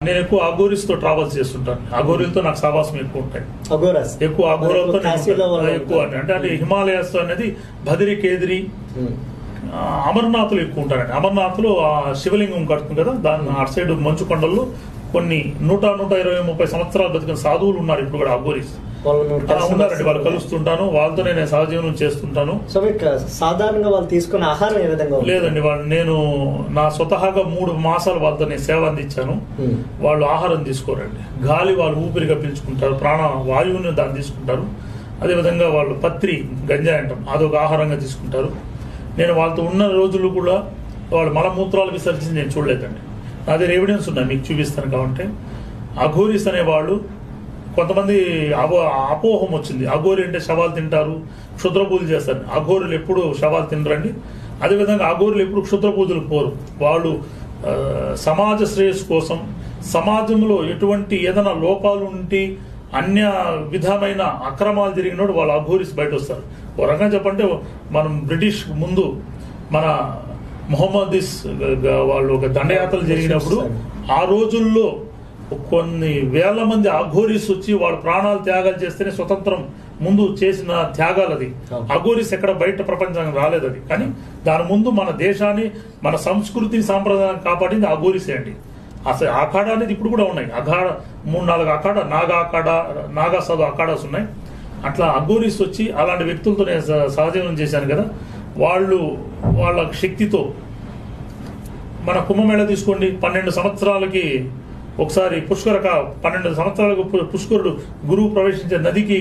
నేను ఎక్కువ అఘోరిస్తో ట్రావెల్స్ చేస్తుంటాను. అఘోరీలతో నాకు సావాసం ఎక్కువ ఉంటాయి. ఎక్కువ అఘోరాలతో ఎక్కువ అంటే హిమాలయాస్ అనేది బదిరి, కేదిరి, అమర్నాథ్లో ఎక్కువ ఉంటారండి. అమర్నాథ్లో ఆ శివలింగం కడుతుంది కదా, దాని అటు సైడ్ మంచు కొండల్లో కొన్ని 120-130 సంవత్సరాలు బతికిన సాధువులు ఉన్నారు ఇప్పుడు కూడా అఘోరీస్ ఉన్నారండి. వాళ్ళు కలుస్తుంటాను, వాళ్ళతో నేను సహజీవనం చేస్తుంటాను. సాధారణంగా వాళ్ళు తీసుకునే ఆహారం ఏ విధంగా లేదండి, వాళ్ళు నేను నా స్వతహాగా 3 మాసాలు వాళ్ళతో నేను సేవ అందించాను. వాళ్ళు ఆహారం తీసుకోరండి, గాలి వాళ్ళు ఊపిరిగా పీల్చుకుంటారు, ప్రాణ వాయువుని దాన్ని తీసుకుంటారు. అదేవిధంగా వాళ్ళు పత్రి, గంజాయి అంటాం, అదొక ఆహారంగా తీసుకుంటారు. నేను వాళ్ళతో ఉన్న రోజులు కూడా వాళ్ళు మలమూత్రాలు విసర్జించి నేను చూడలేదండి. నా దగ్గర ఎవిడెన్స్ ఉన్నాయి, మీకు చూపిస్తాను. కాబట్టి అఘోరీస్ అనేవాళ్ళు కొంతమంది అపోహం వచ్చింది, అఘోరి అంటే శవాలు తింటారు, క్షుద్ర పూజలు చేస్తారు. అఘోరులు ఎప్పుడు శవాలు తినరండి. అదేవిధంగా అఘోరులు ఎప్పుడు క్షుద్ర పూజలు పోరు. వాళ్ళు సమాజ శ్రేయస్సు కోసం, సమాజంలో ఎటువంటి ఏదైనా లోపాలు ఉంటే అన్య విధమైన అక్రమాలు జరిగినప్పుడు వాళ్ళు అఘోరీస్ బయట వస్తారు. ఒక రకంగా చెప్పంటే మనం బ్రిటిష్ ముందు మన మొహమ్మదీస్ వాళ్ళు ఒక దండయాత్రలు జరిగినప్పుడు ఆ రోజుల్లో కొన్ని వేల మంది అఘోరీస్ వచ్చి వాళ్ళ ప్రాణాలు త్యాగాలు చేస్తేనే స్వతంత్రం ముందు చేసిన త్యాగాలు. అది అఘోరీస్ ఎక్కడ బయట ప్రపంచానికి రాలేదు. అది కానీ దాని ముందు మన దేశాన్ని, మన సంస్కృతిని, సాంప్రదాయాన్ని కాపాడింది అఘోరీసే అండి. అసలు అఖాడా అనేది ఇప్పుడు కూడా ఉన్నాయి. 3-4 అఖాడా, నాగా సాధు అఖాడాస్ ఉన్నాయి. అట్లా అఘోరీస్ వచ్చి అలాంటి వ్యక్తులతో నేను సహజీవనం చేశాను కదా, వాళ్ళు వాళ్ళ శక్తితో మన కుంభమేళ తీసుకోండి, 12 సంవత్సరాలకి ఒకసారి 12 సంవత్సరాలకు పుష్కరుడు గురువు ప్రవేశించే నదికి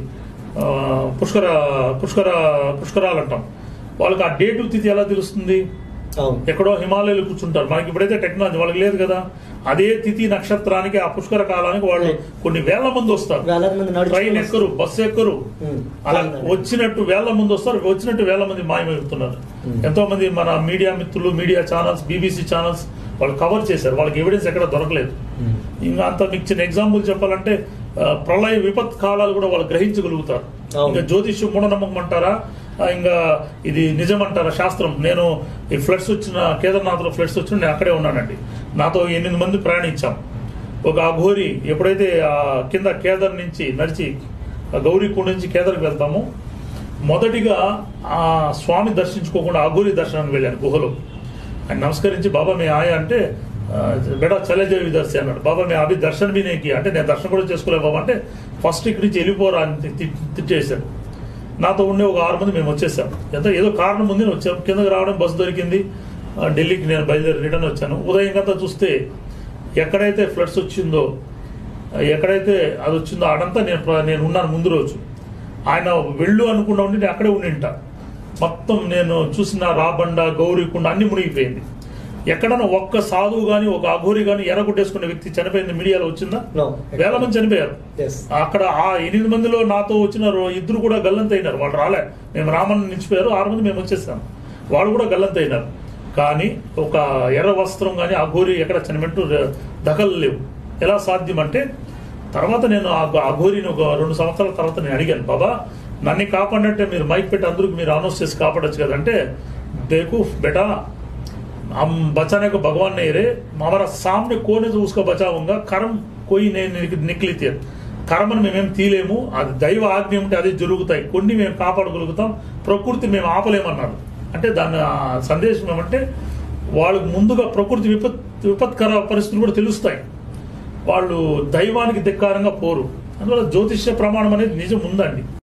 పుష్కరాలు అంటాం. వాళ్ళకి ఆ డేటు తిథి ఎలా తెలుస్తుంది? ఎక్కడో హిమాలయాలు కూర్చుంటారు. మనకి ఇప్పుడైతే టెక్నాలజీ వాళ్ళకి లేదు కదా. అదే తిథి నక్షత్రానికి ఆ పుష్కర కాలానికి వాళ్ళు కొన్ని వేల మంది వస్తారు. ట్రైన్ ఎక్కరు, బస్సు ఎక్కరు, అలా వచ్చినట్టు వేల మంది వస్తారు, వచ్చినట్టు వేల మంది మాయమవుతున్నారు. ఎంతో మంది మన మీడియా మిత్రులు, మీడియా ఛానల్స్, BBC ఛానల్స్ వాళ్ళు కవర్ చేశారు. వాళ్ళకి ఎవిడెన్స్ ఎక్కడ దొరకలేదు. ఇంకా అంత మీకు చిన్న ఎగ్జాంపుల్ చెప్పాలంటే ప్రళయ విపత్ కాలాలు కూడా వాళ్ళు గ్రహించగలుగుతారు. ఇంకా జ్యోతిష్యం మూఢనమ్మకం అంటారా, ఇంకా ఇది నిజమంటారా శాస్త్రం? నేను ఈ ఫ్లడ్స్ వచ్చిన కేదార్నాథ్లో ఫ్లడ్స్ వచ్చిన నేను అక్కడే ఉన్నానండి. నాతో 8 మంది ప్రయాణించాం. ఒక అఘోరి ఎప్పుడైతే కింద కేదార్ నుంచి నడిచి గౌరీకుండ నుంచి కేదార్కి వెళ్తామో మొదటిగా ఆ స్వామి దర్శించుకోకుండా అఘోరి దర్శనానికి వెళ్ళాను గుహలో. ఆయన నమస్కరించి, బాబా మే ఆయా అంటే బేటా చలే జాओ इधर से అన్నాడు. బాబా మే అభి దర్శనం भी नहीं किया అంటే నేను దర్శనం కూడా చేసుకోలేదు బాబా అంటే ఫస్ట్ ఇక్కడి నుంచి వెళ్ళిపోరా అని తిట్టేశాను. నాతో ఉండే ఒక 6 మంది మేము వచ్చేసాం. ఏదో కారణం ఉంది వచ్చాం. కిందకి రావడం బస్సు దొరికింది, ఢిల్లీకి నేను బయలుదేరి రిటర్న్ వచ్చాను. ఉదయం కంతా చూస్తే ఎక్కడైతే ఫ్లడ్స్ వచ్చిందో, ఎక్కడైతే అది వచ్చిందో అడంతా నేను ఉన్నాను ముందు రోజు. ఆయన వెళ్ళు అనుకున్నా ఉండి నేను అక్కడే ఉండింట. మొత్తం నేను చూసిన రాబండ, గౌరీకుండ అన్ని మునిగిపోయింది. ఎక్కడన్నా ఒక్క సాధువు గాని, ఒక అఘోరి గాని ఎర్రగుట్టేసుకునే వ్యక్తి చనిపోయింది మీడియాలో వచ్చిందా? వేల మంది చనిపోయారు. అక్కడ ఆ 8 మందిలో నాతో వచ్చిన 2 కూడా గల్లంత అయినారు. వాళ్ళు రాలే, మేము రామన్ నిలిచిపోయారు. 6 మంది మేము వచ్చేసాం, వాళ్ళు కూడా గల్లంత అయినారు. కానీ ఒక ఎర్ర వస్త్రం కానీ అఘోరి ఎక్కడ చనిపోయినట్టు దఖలు లేవు. ఎలా సాధ్యం అంటే తర్వాత నేను ఆ అఘోరిని ఒక 2 సంవత్సరాల తర్వాత నేను అడిగాను, బాబా నన్ను కాపాడినట్టే మీరు మైక్ పెట్టి అందరికి మీరు అనౌన్స్ చేసి కాపాడచ్చు కదంటే, देखो बेटा हम बचाने को भगवान नहीं रहे, हमारा सामने कौन है जो उसको बचाऊंगा, कर्म कोई नहीं निकली थी. కర్మను మేమేం తీలేము, అది దైవ ఆజ్ఞ ఉంటే అది జరుగుతాయి. కొన్ని మేము కాపాడగలుగుతాం, ప్రకృతి మేము ఆపలేమన్నారు. అంటే దాని సందేశం ఏమంటే వాళ్ళకు ముందుగా ప్రకృతి విపత్కర పరిస్థితులు కూడా తెలుస్తాయి. వాళ్ళు దైవానికి ధిక్కారంగా పోరు. అందువల్ల జ్యోతిష్య ప్రమాణం అనేది నిజం ఉందండి.